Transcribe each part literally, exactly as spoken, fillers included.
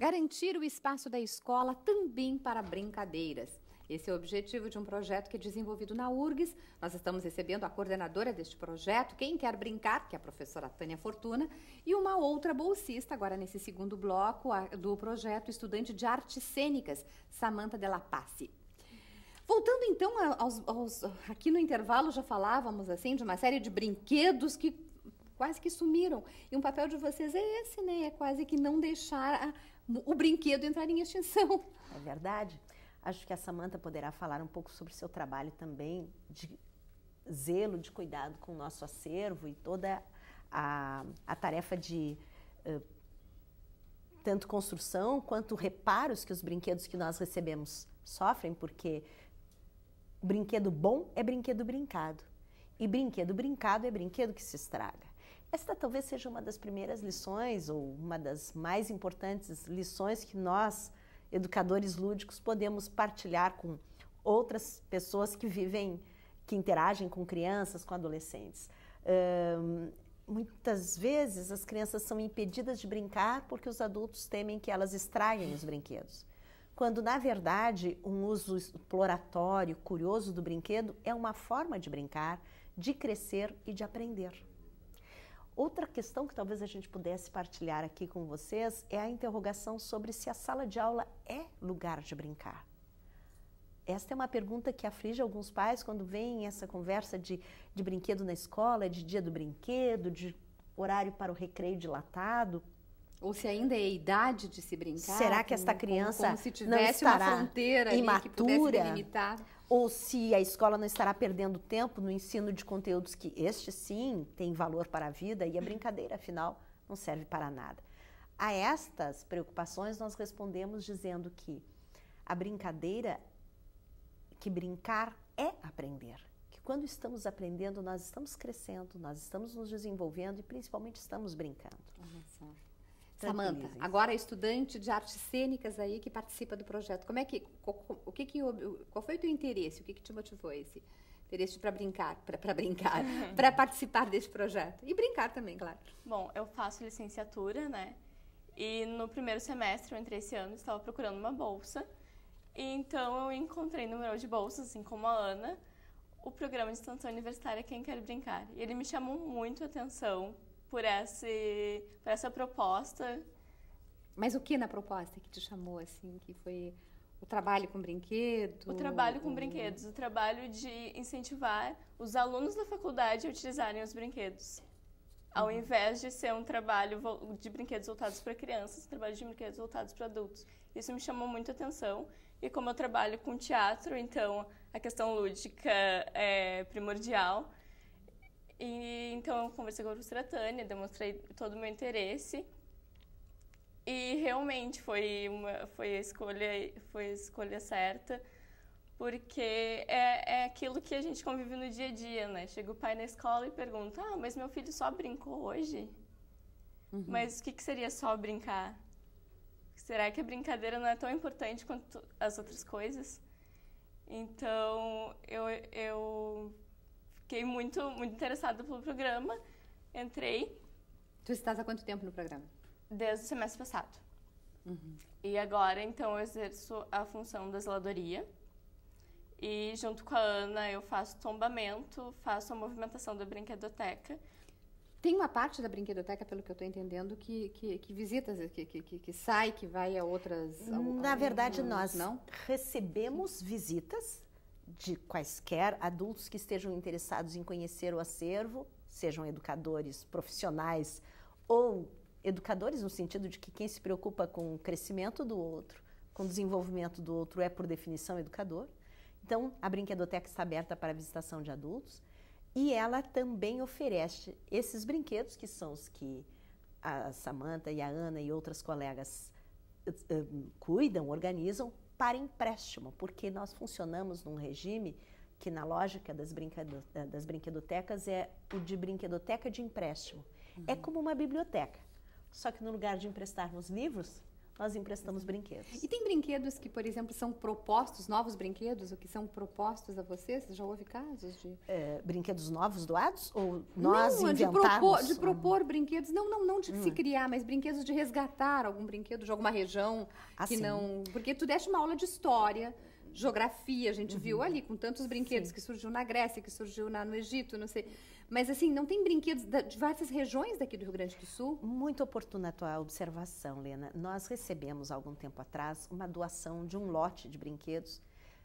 Garantir o espaço da escola também para brincadeiras. Esse é o objetivo de um projeto que é desenvolvido na U R G S. Nós estamos recebendo a coordenadora deste projeto, Quem Quer Brincar, que é a professora Tânia Fortuna, e uma outra bolsista, agora nesse segundo bloco a, do projeto, estudante de artes cênicas, Samantha Della Pace. Voltando então aos, aos... Aqui no intervalo já falávamos assim de uma série de brinquedos que quase que sumiram. E um papel de vocês é esse, né? É quase que não deixar a, o brinquedo entrar em extinção. É verdade. Acho que a Samantha poderá falar um pouco sobre o seu trabalho também, de zelo, de cuidado com o nosso acervo e toda a, a tarefa de uh, tanto construção quanto reparos que os brinquedos que nós recebemos sofrem, porque brinquedo bom é brinquedo brincado e brinquedo brincado é brinquedo que se estraga. Esta talvez seja uma das primeiras lições ou uma das mais importantes lições que nós, educadores lúdicos, podemos partilhar com outras pessoas que vivem, que interagem com crianças, com adolescentes. Um, muitas vezes as crianças são impedidas de brincar porque os adultos temem que elas estraguem os brinquedos. Quando, na verdade, um uso exploratório, curioso do brinquedo é uma forma de brincar, de crescer e de aprender. Outra questão que talvez a gente pudesse partilhar aqui com vocês é a interrogação sobre se a sala de aula é lugar de brincar. Esta é uma pergunta que aflige alguns pais quando vem essa conversa de, de brinquedo na escola, de dia do brinquedo, de horário para o recreio dilatado. Ou se ainda é a idade de se brincar. Será que esta criança como, como se tivesse não estará uma fronteira imatura, ali que pudesse delimitar? Ou se a escola não estará perdendo tempo no ensino de conteúdos que este sim tem valor para a vida e a brincadeira, afinal, não serve para nada. A estas preocupações nós respondemos dizendo que a brincadeira, que brincar é aprender. Que quando estamos aprendendo, nós estamos crescendo, nós estamos nos desenvolvendo e principalmente estamos brincando. Olha só. Samantha, agora estudante de artes cênicas aí que participa do projeto. Como é que, o que que, qual foi o teu interesse? O que que te motivou esse interesse para brincar, para brincar, para participar desse projeto? E brincar também, claro. Bom, eu faço licenciatura, né? E no primeiro semestre, eu entrei esse ano, estava procurando uma bolsa. E então eu encontrei no meu de bolsas, assim como a Ana, o programa de extensão universitária Quem Quer Brincar. E ele me chamou muito a atenção por essa, por essa proposta. Mas o que na proposta que te chamou, assim, que foi o trabalho com brinquedos? O trabalho com o... brinquedos, o trabalho de incentivar os alunos da faculdade a utilizarem os brinquedos. Ao uhum. invés de ser um trabalho de brinquedos voltados para crianças, um trabalho de brinquedos voltados para adultos. Isso me chamou muito a atenção. E como eu trabalho com teatro, então a questão lúdica é primordial. E, então, eu conversei com a professora Tânia, demonstrei todo o meu interesse e realmente foi, uma, foi, a, escolha, foi a escolha certa, porque é, é aquilo que a gente convive no dia a dia, né? Chega o pai na escola e pergunta, ah, mas meu filho só brincou hoje? Uhum. Mas o que, que seria só brincar? Será que a brincadeira não é tão importante quanto as outras coisas? Então, eu... eu Fiquei muito, muito interessada pelo programa, entrei. Tu estás há quanto tempo no programa? Desde o semestre passado. Uhum. E agora, então, eu exerço a função da zeladoria. E junto com a Ana, eu faço tombamento, faço a movimentação da brinquedoteca. Tem uma parte da brinquedoteca, pelo que eu estou entendendo, que, que, que visitas, que, que, que sai, que vai a outras... Na a, verdade, a, nós não? recebemos visitas de quaisquer adultos que estejam interessados em conhecer o acervo, sejam educadores profissionais ou educadores no sentido de que quem se preocupa com o crescimento do outro, com o desenvolvimento do outro é, por definição, educador. Então, a brinquedoteca está aberta para a visitação de adultos e ela também oferece esses brinquedos, que são os que a Samantha e a Ana e outras colegas uh, cuidam, organizam, para empréstimo, porque nós funcionamos num regime que, na lógica das, brinquedo, das brinquedotecas, é o de brinquedoteca de empréstimo. Uhum. É como uma biblioteca, só que no lugar de emprestarmos livros, nós emprestamos brinquedos. E tem brinquedos que, por exemplo, são propostos, novos brinquedos, ou que são propostos a vocês? Você já houve casos de... É, brinquedos novos doados? Ou nós não, de inventarmos? propor, de propor brinquedos, não, não, não de hum. se criar, mas brinquedos de resgatar algum brinquedo de alguma região ah, que sim. não... Porque tu deste uma aula de história, geografia, a gente uhum. viu ali, com tantos brinquedos sim. que surgiu na Grécia, que surgiu na, no Egito, não sei... Mas, assim, não tem brinquedos de várias regiões daqui do Rio Grande do Sul? Muito oportuna a tua observação, Lena. Nós recebemos, há algum tempo atrás, uma doação de um lote de brinquedos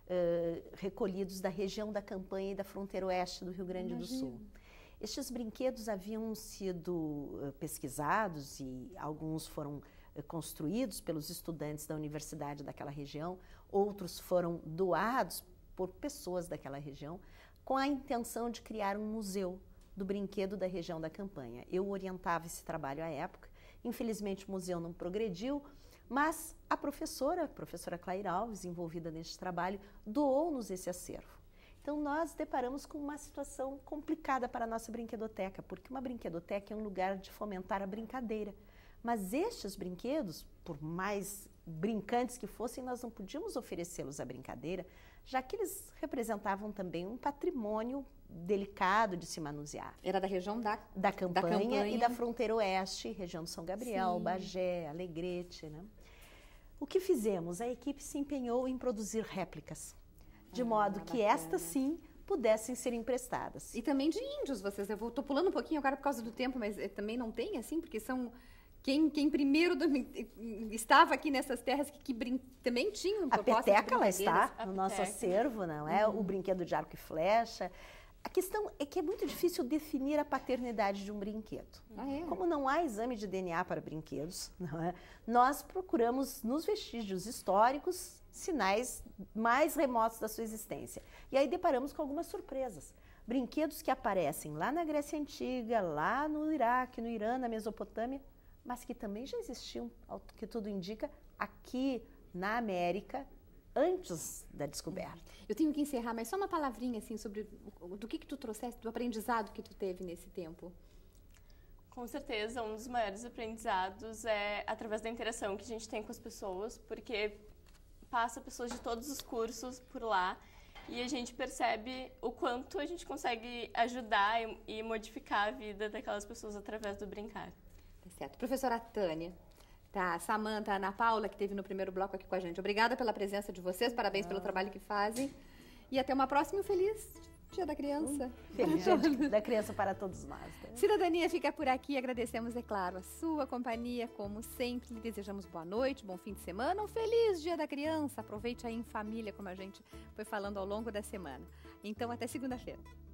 uh, recolhidos da região da Campanha e da fronteira oeste do Rio Grande Imagina. do Sul. Estes brinquedos haviam sido uh, pesquisados e alguns foram uh, construídos pelos estudantes da universidade daquela região, outros foram doados por pessoas daquela região, com a intenção de criar um museu do brinquedo da região da Campanha. Eu orientava esse trabalho à época, infelizmente o museu não progrediu, mas a professora, a professora Claire Alves, envolvida neste trabalho, doou-nos esse acervo. Então nós deparamos com uma situação complicada para a nossa brinquedoteca, porque uma brinquedoteca é um lugar de fomentar a brincadeira, mas estes brinquedos, por mais brincantes que fossem, nós não podíamos oferecê-los à brincadeira, já que eles representavam também um patrimônio delicado de se manusear. Era da região da, da, campanha, da campanha e da fronteira oeste, região de São Gabriel, Sim. Bagé, Alegrete. Né? O que fizemos? A equipe se empenhou em produzir réplicas, de ah, modo que bacana. estas sim pudessem ser emprestadas. E também de índios, vocês. Eu estou pulando um pouquinho agora por causa do tempo, mas também não tem assim, porque são... Quem, quem primeiro do, estava aqui nessas terras que, que brin, também tinham a peteca, ela está a no peteca. nosso acervo, não é? Uhum. O brinquedo de arco e flecha. A questão é que é muito difícil definir a paternidade de um brinquedo. Ah, é? Como não há exame de D N A para brinquedos, não é? Nós procuramos nos vestígios históricos sinais mais remotos da sua existência. E aí deparamos com algumas surpresas. Brinquedos que aparecem lá na Grécia Antiga, lá no Iraque, no Irã, na Mesopotâmia, mas que também já existiam, ao que tudo indica, aqui na América, antes da descoberta. Eu tenho que encerrar, mas só uma palavrinha assim sobre o, do que, que tu trouxeste, do aprendizado que tu teve nesse tempo. Com certeza, um dos maiores aprendizados é através da interação que a gente tem com as pessoas, porque passa pessoas de todos os cursos por lá e a gente percebe o quanto a gente consegue ajudar e, e modificar a vida daquelas pessoas através do brincar. Certo. Professora Tânia, tá, Samanta, Ana Paula, que esteve no primeiro bloco aqui com a gente. Obrigada pela presença de vocês, parabéns pelo trabalho que fazem. E até uma próxima e um feliz Dia da Criança. Um feliz Dia da Criança para todos nós. Né? Cidadania fica por aqui. Agradecemos, é claro, a sua companhia, como sempre. Lhe desejamos boa noite, bom fim de semana, um feliz Dia da Criança. Aproveite aí em família, como a gente foi falando ao longo da semana. Então, até segunda-feira.